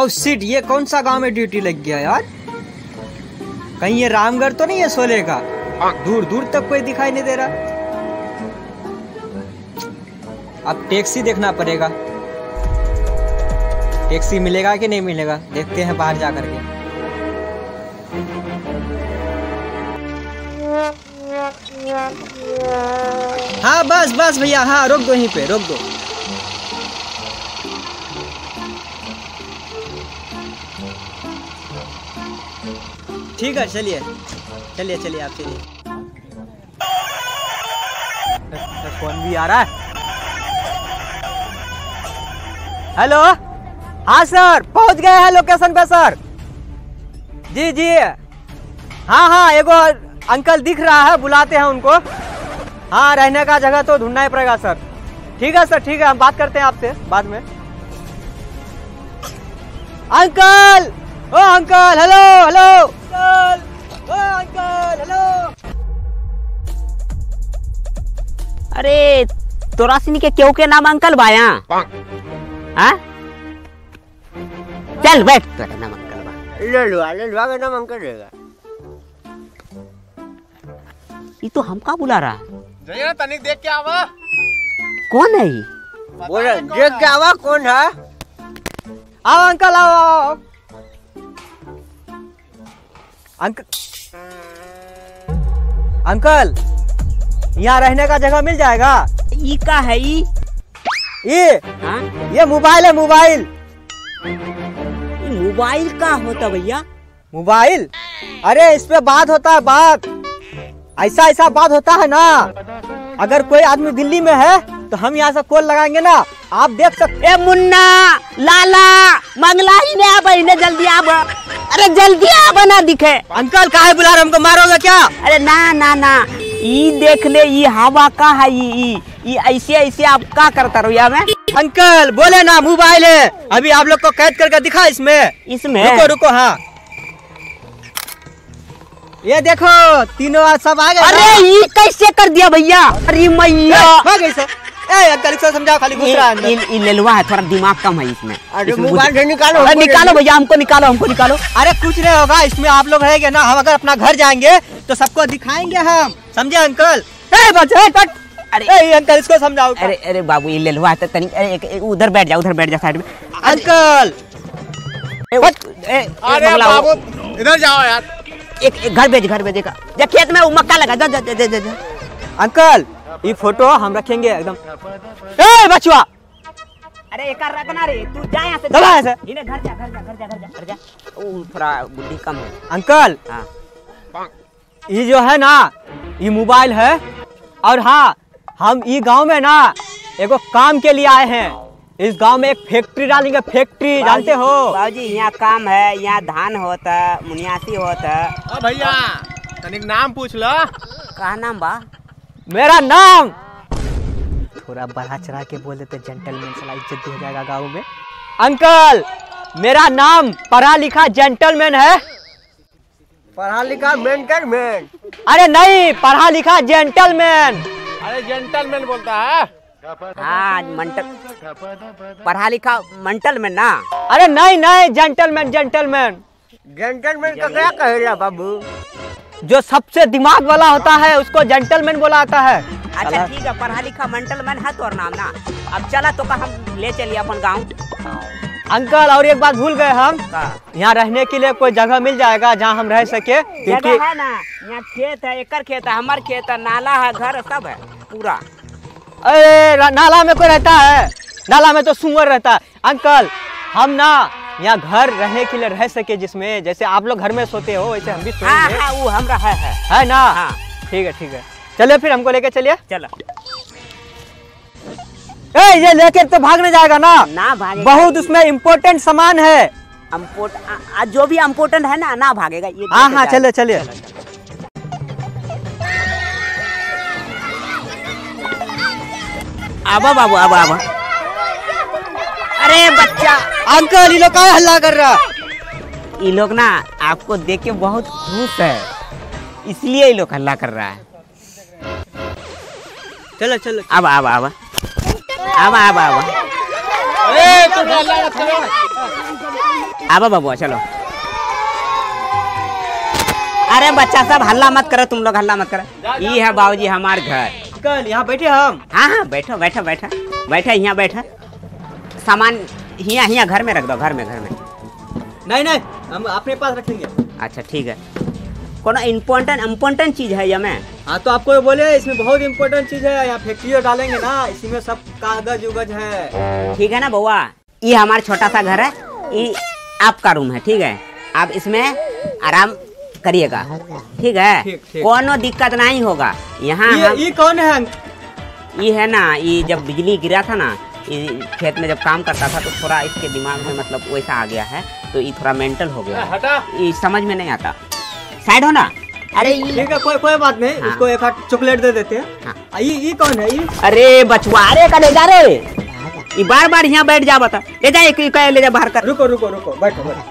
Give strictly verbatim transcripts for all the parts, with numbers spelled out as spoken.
Oh shit, ये कौन सा गांव में ड्यूटी लग गया यार? कहीं ये रामगढ़ तो नहीं है सोले का? दूर दूर तक कोई दिखाई नहीं दे रहा। अब टैक्सी देखना पड़ेगा, टैक्सी मिलेगा कि नहीं मिलेगा, देखते हैं बाहर जा करके। हाँ बस बस भैया, हाँ रोक दो, यहीं पे रोक दो। ठीक है, चलिए चलिए चलिए आप चलिए। फोन भी आ रहा है। हेलो, हाँ सर, पहुंच गए हैं लोकेशन पे सर। जी जी, हाँ हाँ, एगो अंकल दिख रहा है, बुलाते हैं उनको। हाँ, रहने का जगह तो ढूंढना ही पड़ेगा सर। ठीक है सर, ठीक है, हम बात करते हैं आपसे बाद में। अंकल, ओ अंकल, हेलो हेलो अंकल, ओ अंकल, हेलो। अरे तोरा सिनी के क्यों के नाम अंकल बाया? हाँ? चल बैठ, तेरा नाम अंकल बा। ललुआ ललुआ का नाम अंकल रहेगा। ये तो हमका बुला रहा है। जाइए ना, तनिक देख के आवा। कौन है ये? बोला देख के आवा, कौन है? आओ अंकल, आओ आओ। अंकल अंकल, यहाँ रहने का जगह मिल जाएगा? ये का है ये? ये हाँ? ये मोबाइल है, मोबाइल। ये मोबाइल का होता भैया? मोबाइल? अरे इस पे बात होता है, बात ऐसा ऐसा बात होता है ना। अगर कोई आदमी दिल्ली में है तो हम यहाँ से कॉल लगाएंगे ना, आप देख सकते। ए मुन्ना, लाला, मंगला ही ने आप इन्हें जल्दी आप, अरे जल्दी आप ना दिखे। अंकल काहे बुला रहे, हमको मारोगे क्या? अरे ना ना ना, ये देख ले, ये हवा का है, ये ये ऐसे ऐसे आप क्या करता रहो में? अंकल बोले ना मोबाइल है, अभी आप लोग को कैद करके दिखा इसमें। इसमें रुको रुको, हाँ ये देखो, तीनों सब आ गए। अरे ये कैसे कर दिया भैया? अरे मैया, ए अंकल इसको समझाओ, खाली घुस रहा है। ये लेलवा है, थोड़ा दिमाग कम है इसमें। अरे मोबाइल निकालो, अरे निकालो भैया, हमको निकालो, हमको निकालो। अरे कुछ नहीं होगा इसमें, आप लोग रहेंगे ना, हम अगर अपना घर जाएंगे तो सबको दिखाएंगे हम, समझे अंकल? ए बच्चे कट, अरे अंकल इसको समझाओ। अरे अरे बाबू, ये लेलवा है, तनी अरे उधर बैठ जा, उधर बैठ जा साइड में। अंकल अरे बाबू इधर जाओ यार। एक, एक घर भेज, घर भेजेगा, जा खेत में मक्का लगा, जा जा जा जा जा। अंकल ये फोटो हम रखेंगे एकदम। ए बचवा, अरे एक रखना रे, तू जा यहाँ से, चला ऐसे। इन्हें घर जा, घर जा, घर जा, घर जा, घर जा। ओ थोड़ा बुद्धि कम है। अंकल हाँ, ये जो है ना, ये मोबाइल है, और हाँ हम ये गांव में ना एगो काम के लिए आए हैं। इस गांव में एक फैक्ट्री डालेंगे, फैक्ट्री, जानते हो? बाबूजी यहाँ काम है, यहाँ धान होता है, मुनियासी होता है। ओ भैया तनिक नाम पूछ लो। का नाम बा? मेरा नाम, थोड़ा बढ़ा चढ़ा के बोल देते, जेंटलमैन, साला इज्जत हो जाएगा गाँव में। अंकल मेरा नाम पढ़ा लिखा जेंटलमैन है। पढ़ा लिखा मेंटलमैन? अरे नहीं, पढ़ा लिखा जेंटलमैन। अरे जेंटलमैन बोलता है। हाँ मंटल, पढ़ा लिखा मंटल में ना। अरे नहीं नहीं, जेंटलमैन, जेंटलमैन। जेंटलमैन का क्या कहेगा बाबू? जो सबसे दिमाग वाला होता है उसको जेंटलमैन बोला जाता है। अच्छा ठीक है, पढ़ा लिखा मंटल मैन है तोर नाम ना। अब चला तो का हम ले चलिए अपन गाँव। अंकल और एक बात भूल गए हम, यहाँ रहने के लिए कोई जगह मिल जाएगा जहाँ हम रह सके? जगह है ना, यहाँ खेत है, एकर खेत है, हमार खेत है, नाला है, घर सब है पूरा। अरे नाला में कोई रहता है? नाला में तो सुअर रहता है। अंकल हम ना यहाँ घर रहने के लिए रह सके, जिसमें जैसे आप लोग घर में सोते हो वैसे हम भी सोएंगे। हाँ हाँ, वो हमरा है, है है ना? हाँ ठीक है ठीक है, चलिए फिर हमको लेके चलिए। चलो। ए ये लेके तो भागने जाएगा ना? ना भागेगा, बहुत उसमें इम्पोर्टेंट सामान है। इम्पोर्टेंट जो भी इम्पोर्टेंट है ना, ना भागेगा ये। हाँ हाँ चलिए चलिए। आबा बाबू, आबा आबा। अरे बच्चा, अंकल ये लोग क्या हल्ला कर रहा? ये लोग ना आपको देख के बहुत खुश है, इसलिए ये लोग हल्ला कर रहा है। चलो चलो, अब अब अब अब अब अब अरे तो हल्ला मत करो। आवा बबुआ चलो। अरे बच्चा सब हल्ला मत करो, तुम लोग हल्ला मत करो। ये है बाबूजी हमार घर। कल यहाँ बैठे हम। हाँ हाँ बैठो बैठो बैठो बैठो यहाँ बैठो। सामान यहाँ यहाँ घर में रख दो, घर में घर में। नहीं नहीं हम अपने पास रखेंगे। अच्छा ठीक है। कोनो इम्पोर्टेंट इम्पोर्टेंट चीज है ये में? हाँ तो आपको बोले इसमें बहुत इम्पोर्टेंट चीज है, यहाँ फैक्ट्री डालेंगे ना, इसी में सब कागज उगज है। ठीक है ना बउआ, ये हमारा छोटा सा घर है, ये आपका रूम है, ठीक है। आप इसमें आराम करिएगा, ठीक है। ठीक, ठीक। कोनो दिक्कत नहीं होगा यहाँ। ये, हम ये कौन है? ये है ना, ये जब बिजली गिरा था ना, ये खेत में जब काम करता था तो थोड़ा इसके दिमाग में मतलब वैसा आ गया है, तो ये थोड़ा मेंटल हो गया। हटा। ये समझ में नहीं आता। साइड हो ना। अरे ये ठीक है, कोई कोई बात नहीं। हाँ। इसको एक हाथ चॉकलेट दे देते हैं। हाँ। आ, ये ये कौन है? ये अरे बचवारे का ले जा रे, ये बार बार यहाँ बैठ जा, बता ले जा, एक एक ले जा बाहर कर। रुको रुको रुको, बैठो बैठो।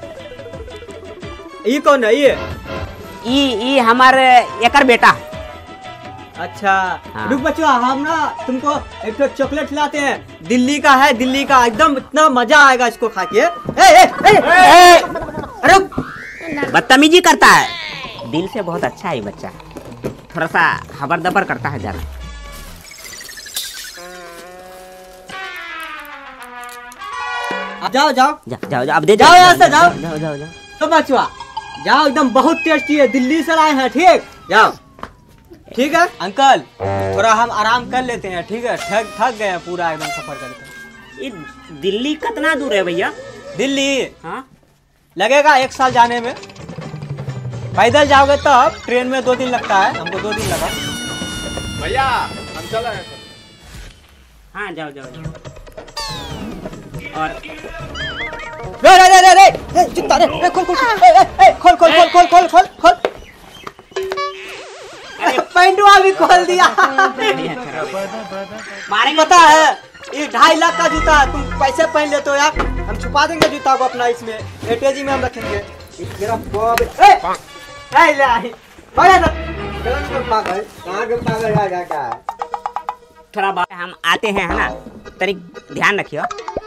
ये कौन है? ये ये ये हमारे एकर बेटा। अच्छा हाँ। रुक बच्चों, हम ना तुमको एक तो चॉकलेट खिलाते हैं, दिल्ली का है, दिल्ली का, एकदम इतना मजा आएगा इसको खा के। ए, ए, ए, ए, अरे बदतमीजी करता है, दिल से बहुत अच्छा है ये बच्चा, थोड़ा सा हबर दबर करता है जरा। जाओ जाओ जा, जाओ जाओ अब दे जाओ यहाँ से, जाओ। जाओ जाओ जाओ। तो बचवा जाओ, एकदम बहुत टेस्टी है, दिल्ली से लाए हैं, ठीक। जाओ ठीक है अंकल, थोड़ा हम आराम कर लेते हैं, ठीक है। थक थक गए हैं पूरा एकदम सफर करके। ये दिल्ली कितना दूर है भैया? दिल्ली हाँ लगेगा एक साल जाने में, पैदल जाओगे तब, ट्रेन में दो दिन लगता है, हमको दो दिन लगा। भैया हम चल रहे हैं। हाँ जाओ जाओ जाओ। और रे रे रे रे रे ए, जूता रे, रे, खोल खोल ए, ए, ए, खोल खोल खोल खोल खोल खोल खोल। अरे पैंटवा भी खोल दिया। मारेंगे पता है ये ढाई लाख का जूता है, तुम पैसे पहन लेते हो यार। हम छुपा देंगे जूता को अपना, इसमें एटीजी में हम रखेंगे। ये तेरा बाप रे, ए, ए, ले आई। बड़े ना चल पागल, कहां के पागल आ जा का। थोड़ा बात हम आते हैं है ना, तनिक ध्यान रखियो।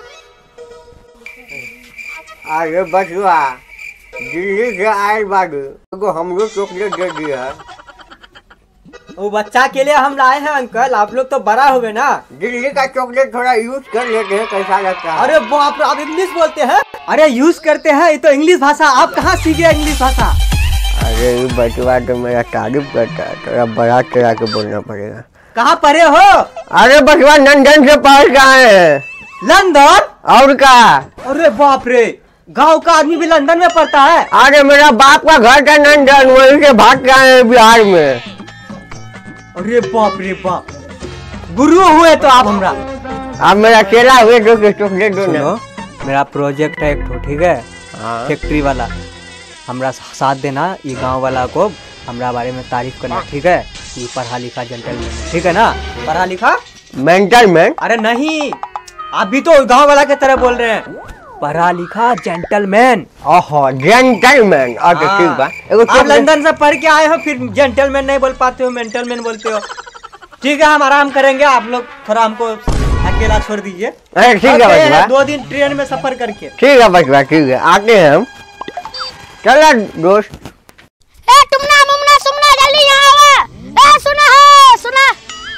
अरे बचवा दिल्ली से आए बाबू को हम लोग चॉकलेट दे दिया। वो बच्चा के लिए हम लाए हैं अंकल, आप लोग तो बड़ा हो गए ना। दिल्ली का चॉकलेट थोड़ा यूज कर लेते हैं, कैसा लगता है? अरे बाप रे, आप इंग्लिश बोलते हैं? अरे यूज करते हैं, ये तो इंग्लिश भाषा, आप कहाँ सीखे इंग्लिश भाषा? अरे ये बचवा तो मेरा तारीफ करता है, थोड़ा बड़ा तरह के बोलना पड़ेगा। कहाँ पढ़े हो? अरे बचवा लंदन से पढ़ के आए हैं। लंदन? और का? अरे बाप रे, गांव का आदमी भी लंदन में पढ़ता है? अरे मेरा बाप का घर था लंदन, वहीं से भाग के आए हैं बिहार में। अरे बाप रे बाप, गुरु हुए तो आप हमरा। अब मेरा चेला हुए जो कि चॉकलेट दो ना। सुनो, मेरा प्रोजेक्ट है एक ठो, ठीक है, हाँ। फैक्ट्री वाला, हमरा साथ देना, ये गांव वाला को हमरा बारे में तारीफ करना, ठीक है। ये पढ़ा लिखा जेंटलमैन, ठीक है ना? पढ़ा लिखा मेंटल मैन? अरे नहीं, आप भी तो गांव वाला के तरह बोल रहे हैं। पढ़ा लिखा जेंटलमैन। ओहो जेंटलमैन, अच्छा हाँ। ठीक बा। एगो आप चॉकलेट- लंदन से पढ़ के आए हो, फिर जेंटलमैन नहीं बोल पाते हो, मेंटलमैन बोलते हो। ठीक है, हम आराम करेंगे, आप लोग थोड़ा हमको अकेला छोड़ दीजिए। अरे ठीक है आते हैं बचवा, दो दिन ट्रेन में सफर करके। ठीक है बचवा, ठीक है, आते हैं हम। चलो दोस्त। ए तुमना मुमना सुमना जल्दी यहाँ आवा। ए सुना हो सुना,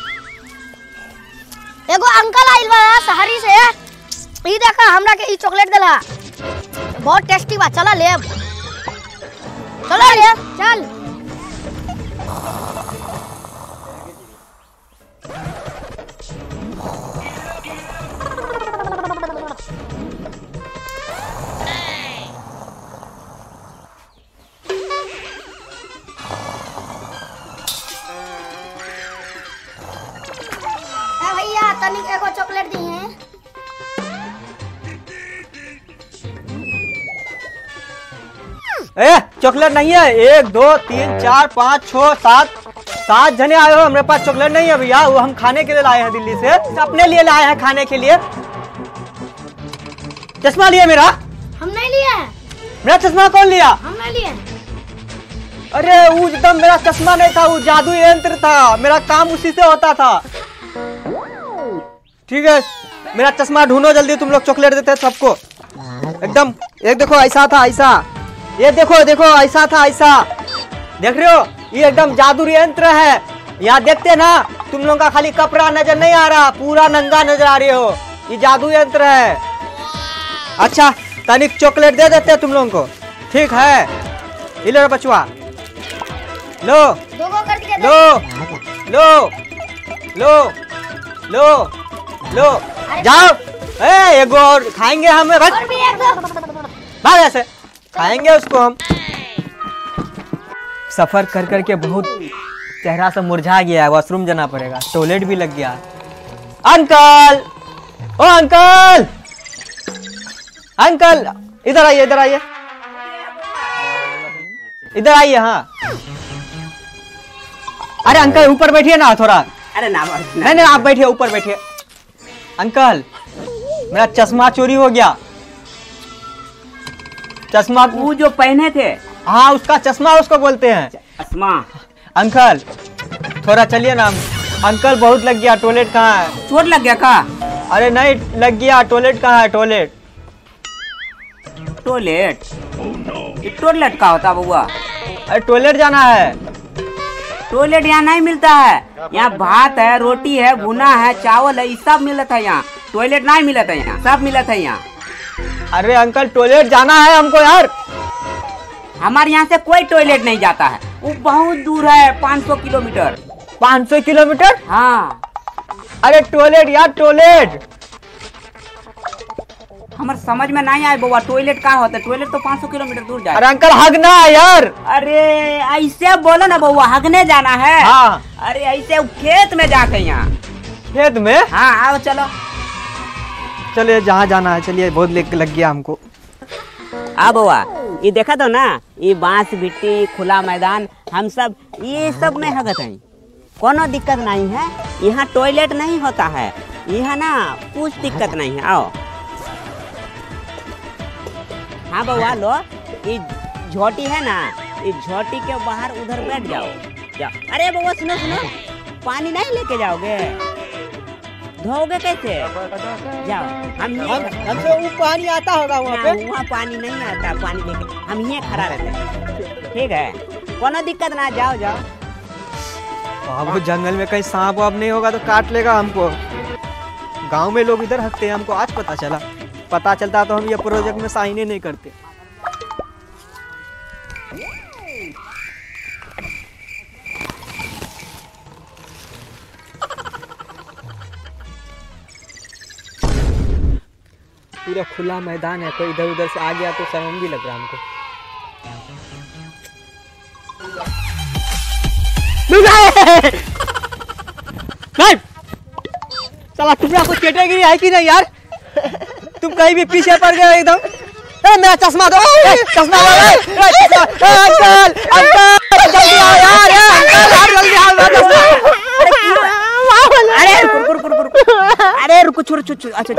एगो अंकल आइल बा शहरी से, ई देखा हमरा के ई चॉकलेट देला, बहुत टेस्टी बा, चला ले चला ले चल। ए भैया तनिक एगो चॉकलेट दी है। ए चॉकलेट नहीं है, एक दो तीन चार पाँच छः सात सात जने आए हो, हमारे पास चॉकलेट नहीं है भैया, वो हम खाने के लिए लाए हैं दिल्ली से, अपने लिए लाए हैं खाने के लिए। चश्मा लिया मेरा? हम नहीं लिए हैं। मेरा चश्मा कौन लिया? हम नहीं लिए हैं। अरे वो एकदम मेरा चश्मा नहीं था, वो जादू यंत्र था, मेरा काम उसी से होता था। ठीक है, मेरा चश्मा ढूंढो जल्दी, तुम लोग चॉकलेट देते हैं सबको, एकदम एक देखो ऐसा था ऐसा, ये देखो देखो ऐसा था ऐसा, देख रहे हो ये एकदम जादू यंत्र है। यहाँ देखते ना तुम लोगों का खाली कपड़ा नजर नहीं आ रहा, पूरा नंगा नजर आ रहे हो, ये जादू यंत्र है। अच्छा तनिक चॉकलेट दे देते तुम लोगों को, ठीक है? ये लो बचवा, लो दो गो कर दिया लो लो लो लो लो, जाओ। ए एक और खाएंगे हम, भाग और भी एक दो। भाग ऐसे, खाएंगे उसको हम। सफर कर करके बहुत चेहरा से मुरझा गया है, वॉशरूम जाना पड़ेगा, टॉयलेट भी लग गया। अंकल, ओ अंकल, अंकल इधर आइए, इधर आइए, इधर आइए। हाँ अरे अंकल ऊपर बैठिए ना थोड़ा। अरे ना नहीं नहीं आप बैठिए, ऊपर बैठिए। अंकल मेरा चश्मा चोरी हो गया, चश्मा वो जो पहने थे। हाँ उसका चश्मा उसको बोलते हैं चश्मा। अंकल थोड़ा चलिए ना। अंकल बहुत लग गया, टॉयलेट कहाँ है? चोट लग गया का? अरे नहीं लग गया, टॉयलेट कहाँ है? टॉयलेट टॉयलेट ये टॉयलेट का होता बउआ? अरे टॉयलेट जाना है। टॉयलेट यहाँ नहीं मिलता है, यहाँ भात है, रोटी है, भुना है, चावल है, ये सब मिलता है यहाँ। टॉयलेट नहीं मिलता है यहाँ, सब मिलता है यहाँ। अरे अंकल टॉयलेट जाना है हमको यार। हमारे यहाँ से कोई टॉयलेट नहीं जाता है, वो बहुत दूर है, पाँच सौ किलोमीटर। पाँच सौ किलोमीटर? हाँ। अरे टॉयलेट यार, टॉयलेट हमारे समझ में नहीं आए बउआ, टॉयलेट कहाँ होता है? टॉयलेट तो पाँच सौ किलोमीटर दूर जाए। अरे अंकल हगना है यार। अरे ऐसे बोलो ना बउआ, हगने जाना है। हाँ। अरे ऐसे खेत में जाके यहाँ। खेत में? हाँ आओ चलो। चलिए जहाँ जाना है चलिए, बहुत लेक लग गया हमको। आ बउआ ये देखा तो ना, ये बांस गिट्टी खुला मैदान, हम सब ये सब में हगत है, कोनो दिक्कत नहीं है। यहाँ टॉयलेट नहीं होता है, यहाँ ना कुछ दिक्कत नहीं है। आओ। हाँ बउआ लो, ये झोटी है ना, ये झोटी के बाहर उधर बैठ जाओ। जाओ। अरे बउआ सुनो सुनो, पानी नहीं लेके जाओगे? धोगे कैसे? जाओ। हम हमसे वो पानी आता होगा वहाँ पे? वहाँ पानी नहीं आता, पानी लेके हम यहीं खड़ा रहते हैं, ठीक है? कोनो दिक्कत ना, जाओ जाओ। अब जंगल में कहीं सांप वाप नहीं होगा तो काट लेगा हमको। गांव में लोग इधर हकते हैं, हमको आज पता चला। पता चलता तो हम ये प्रोजेक्ट में साइन ही नहीं करते। पूरा खुला मैदान है, कोई इधर उधर से आ गया तो शर्म भी लग रहा हमको। साला तुम्हारा कुछ कैटेगरी है कि नहीं यार? तुम कहीं भी पीछे पड़ गए एकदम। ए मेरा चश्मा दो, ए, चश्मा दो, ए, ए, चश्मा, ए, अंकल अंकल जल्दी आओ यार, ए, अंकल यार जल्दी आओ मेरा चश्मा। अरे रुको रुको रुको रुको, अरे रुको छोड़ो छोड़ो। अच्छा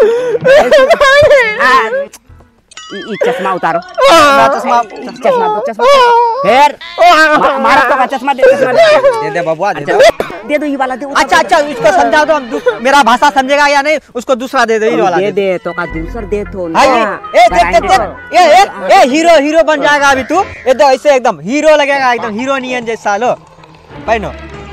ये चश्मा उतारो, चश्मा चश्मा दो, चश्मा फिर हमारा तो चश्मा दे, चश्मा दे दे बबुआ दे दे दे दो, ये वाला दे। अच्छा अच्छा इसको समझा दो, हम मेरा भाषा समझेगा या नहीं, उसको दूसरा दे दो, ये वाला दे दे तो का दूसरा दे तो ना। ए देख देख देख, ए ए ए हीरो हीरो बन जाएगा अभी तू, एकदम ऐसे एकदम हीरो लगेगा, एकदम हीरोनियन जैसा। लो पहनो।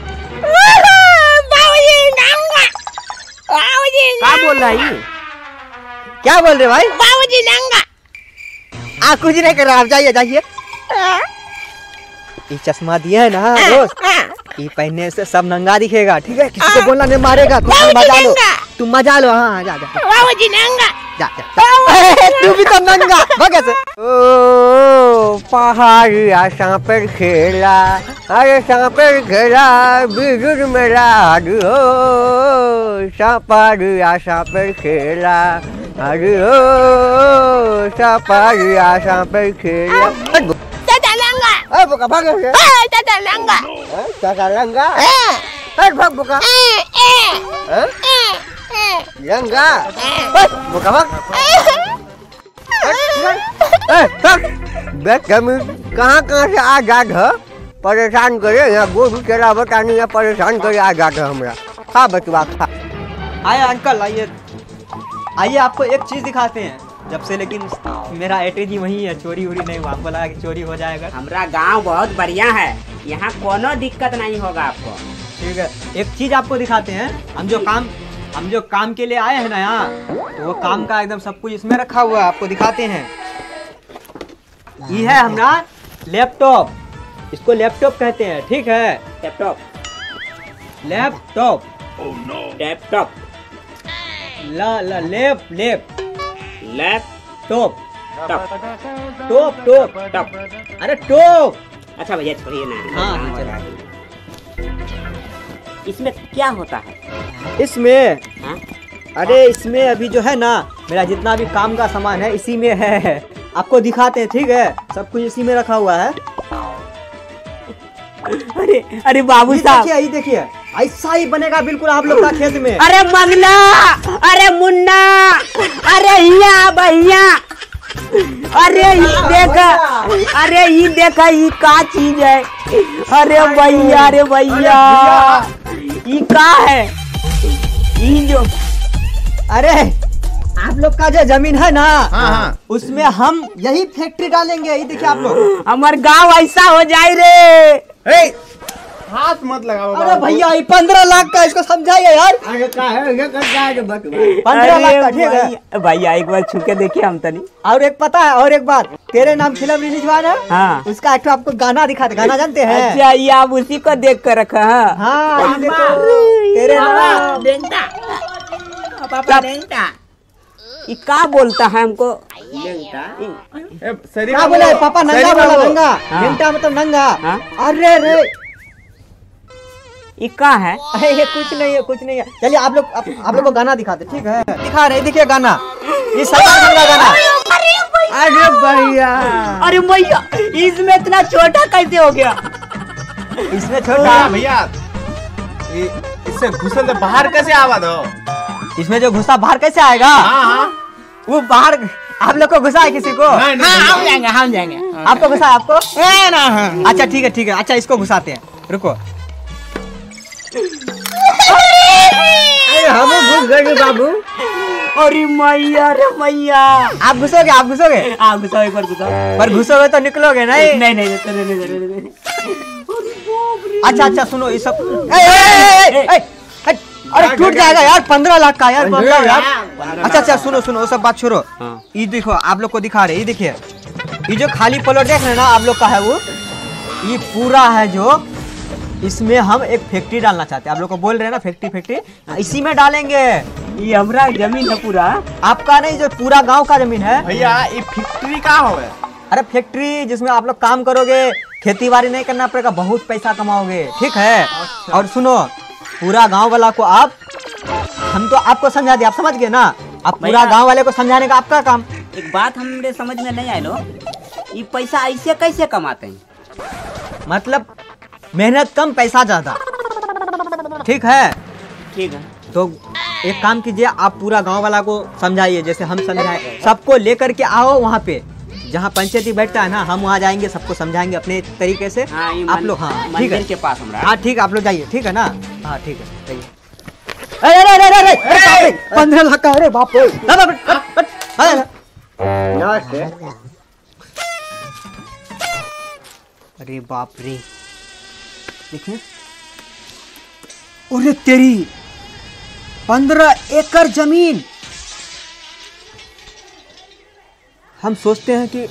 क्या बोल रहा है? क्या बोल रहे भाई? बाबूजी नंगा। आ कुछ नहीं कर रहा, आप जाइए जाइए। ये चश्मा दिया है ना दोस्त, ये पहनने से सब नंगा दिखेगा, ठीक है? किसी को बोलना नहीं, मारेगा। तुम मजा लो, तुम मजा लो। हाँ जा जा बाबूजी नंगा। जा जा। तू भी तो नंगा भाग ऐसे। ओ पहाड़ी आशा पर खेला, अरे सांपर खेला बिजुर मेरा हो, सांपारी आशा पर खेला, अरे हो सांपारी आशा पर खेला। चाचा नंगा। ए बुका भाग ऐसे। ए चाचा नंगा। ए चाचा लंगा। ए ए भाग बुका। ए ए ए ए लंगा। ए बुका भाग। ए भाग। देख कमी कहाँ कहाँ से आ जात है, परेशान करे। यहाँ गोभी केला बतानी है, परेशान करे आ जात है हमरा। खा बचवा खा। आइए अंकल आइए, आइए आपको एक चीज दिखाते हैं। जब से, लेकिन मेरा एड्रेस ही वही है, चोरी वोरी नहीं हुआ। हमको लगा कि चोरी हो जाएगा। हमारा गांव बहुत बढ़िया है, यहाँ कोनो दिक्कत नहीं होगा आपको। ठीक है, एक चीज आपको दिखाते हैं। हम जो काम हम जो काम के लिए आए हैं ना यहाँ, तो वो काम का एकदम सब कुछ इसमें रखा हुआ है, आपको दिखाते हैं। ये है हमारा लैपटॉप, इसको लैपटॉप कहते हैं। ठीक है, लैपटॉप लैपटॉप लैपटॉप ला ला लेप लेप laptop top top top top. अरे टॉप। अच्छा भैया छोड़िए ना। हाँ, हाँ, चलो। इसमें क्या होता है? इसमें हाँ? अरे इसमें अभी जो है ना, मेरा जितना भी काम का सामान है इसी में है। आपको दिखाते हैं। ठीक है, सब कुछ इसी में रखा हुआ है। अरे अरे बाबू ये साहब, देखिए, ये देखिए, ऐसा ही बनेगा बिल्कुल आप लोग का खेत में। अरे मंगना, अरे मुन्ना, अरे हिया भैया, अरे ये देखा, अरे ये देखा, ये का चीज है? अरे भैया, अरे भैया, ये का है? ये जो अरे आप लोग का जो जमीन है ना, हाँ, हाँ। उसमें हम यही फैक्ट्री डालेंगे। ये देखिए आप लोग। हमार गांव ऐसा हो जाए रे। ए, हाथ मत लगाओ। अरे भैया, ये पंद्रह लाख का, इसको समझाइए यार। आगे का है ये कर जाएगा बक पंद्रह लाख का। ठीक है भैया, भैया एक बार छू के देखिए हम तनी। और एक पता है, और एक बात, तेरे नाम फिल्म रिलीज हुआ ना, हाँ। उसका एक आपको गाना दिखाते। गाना जानते हैं? अच्छा, ये आप उसी को देख कर रखा है। हाँ, ये देखो, तेरे नाम। ये का बोलता है हमको? ए, सरी क्या बाबू, बोला पापा? नंगा सरी बोला, बाबू। नंगा। हाँ। घंटा मतलब नंगा। हाँ। अरे रे, ये का है? अरे ये कुछ नहीं है, कुछ नहीं है। चलिए आप लोग आप, आप लोग को गाना दिखाते। ठीक है, दिखा रहे, देखिए गाना, ये सरदार का गाना। अरे भैया अरे भैया, इसमें इतना छोटा कैसे हो गया? इसमें भैया, छोटा, भैया, ये- इससे घुसल तो बाहर कैसे आवा दो? इसमें जो घुसा बाहर कैसे आएगा? हाँ, हाँ। वो बाहर आप लोग को घुसा है किसी को? नहीं, नहीं, नहीं। हम जाएंगे, हम जाएंगे। आपको घुसा है? आपको? अच्छा ठीक है, ठीक है। अच्छा इसको घुसाते हैं, रुको। अरे हम घुस गए बाबू। अरे मैया, अरे मैया, आप घुसोगे? आप घुसोगे? आप घुसाओ, एक बार घुसाओ। पर घुसोगे तो निकलोगे नहीं। नहीं नहीं नहीं, नहीं, नहीं, नहीं, नहीं, नहीं। अच्छा अच्छा सुनो, ये सब ए, ए, ए, ए, ए, ए, अरे टूट जाएगा यार, पंद्रह लाख का यार, पंद्रह यार। अच्छा अच्छा सुनो सुनो, वो सब बात छोड़ो। हाँ। ये देखो, आप लोग को दिखा रहे, ये देखिए, ये जो खाली प्लॉट देख रहे हैं ना आप लोग का है, वो ये पूरा है जो, इसमें हम एक फैक्ट्री डालना चाहते हैं। आप लोग को बोल रहे हैं ना फैक्ट्री फैक्ट्री, इसी में डालेंगे। ये हमारा जमीन है पूरा। आपका नहीं, जो पूरा गांव का जमीन है। भैया, ये फैक्ट्री का हो है? अरे फैक्ट्री जिसमें आप लोग काम करोगे, खेती बाड़ी नहीं करना पड़ेगा, बहुत पैसा कमाओगे। ठीक है, और सुनो, पूरा गांव वाला को आप, हम तो आपको समझा दिया, आप समझ गए ना। आप पूरा भैया। गांव वाले को समझाने का आपका काम। एक बात हमरे समझ में नहीं आई लो, ये पैसा ऐसे कैसे कमाते हैं? मतलब मेहनत कम, पैसा ज्यादा। ठीक है, ठीक है। तो एक काम कीजिए, आप पूरा गांव वाला को समझाइए, जैसे हम समझाए। सबको लेकर के आओ वहाँ पे, जहाँ पंचायती बैठता है ना, हम वहाँ जाएंगे, सबको समझाएंगे अपने तरीके से। हाँ, ये आप मन- लोग, हाँ ठीक मंदिर है, के पास हमारा। हाँ ठीक है, आप लोग जाइए। ठीक है ना? हाँ ठीक है, जाइए। अरे अरे अरे अरे अरे बाप रे, पंद्रह लाख का, अरे बाप रे। अरे बाप रे, हट, हट, हट। नमस्ते। अरे बाप रे, देखिए, अरे तेरी, पंद्रह एकड़ जमीन। हम सोचते हैं कि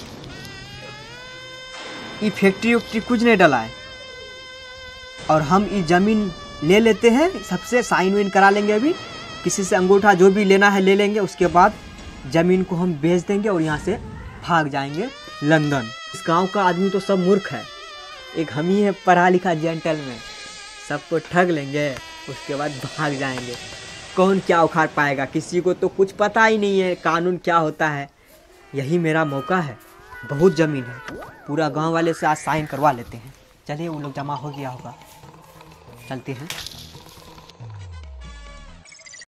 ये फैक्ट्री उक्ट्री कुछ नहीं डला है, और हम ये जमीन ले लेते हैं, सबसे साइन वाइन करा लेंगे, अभी किसी से अंगूठा जो भी लेना है ले लेंगे, उसके बाद जमीन को हम बेच देंगे और यहाँ से भाग जाएंगे लंदन। इस गांव का आदमी तो सब मूर्ख है, एक हम ही है पढ़ा लिखा जेंटलमैन, सबको ठग लेंगे, उसके बाद भाग जाएंगे। कौन क्या उखाड़ पाएगा, किसी को तो कुछ पता ही नहीं है कानून क्या होता है। यही मेरा मौका है, बहुत ज़मीन है, पूरा गांव वाले से आज साइन करवा लेते हैं। चलिए, वो लोग जमा हो गया होगा, चलते हैं।